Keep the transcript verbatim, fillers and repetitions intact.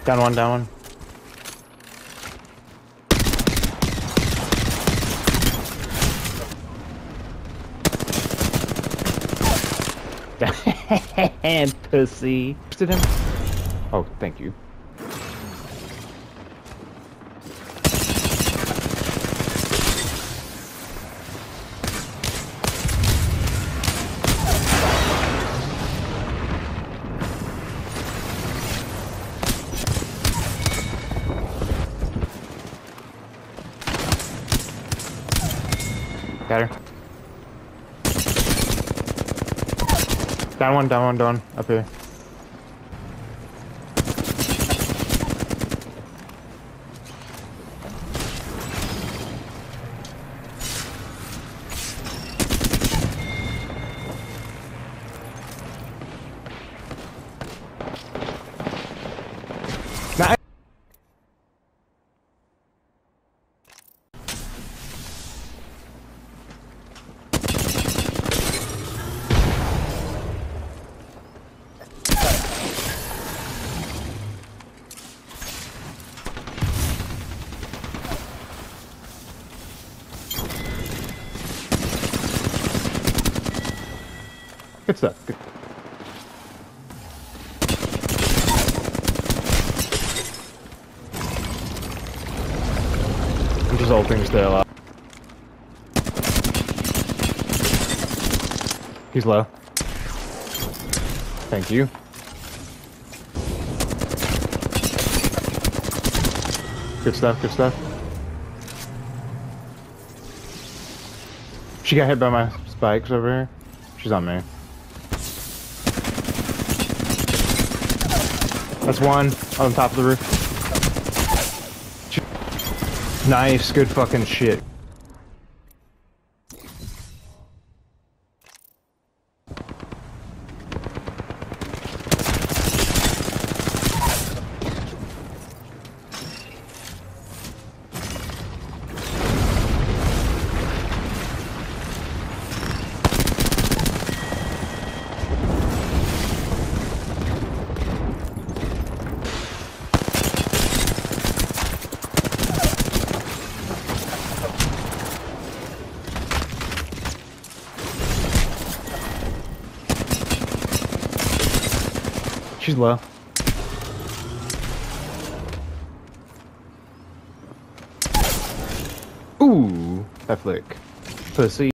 Down one, down one. And pussy. Did him? Oh, thank you. Got her. Down one, down one, down one. Up here. Nice. Good stuff. Good. I'm just ulting to stay alive. He's low. Thank you. Good stuff, good stuff. She got hit by my spikes over here. She's on me. That's one on top of the roof. Nice, good fucking shit. She's low. Ooh, that flick. Pussy.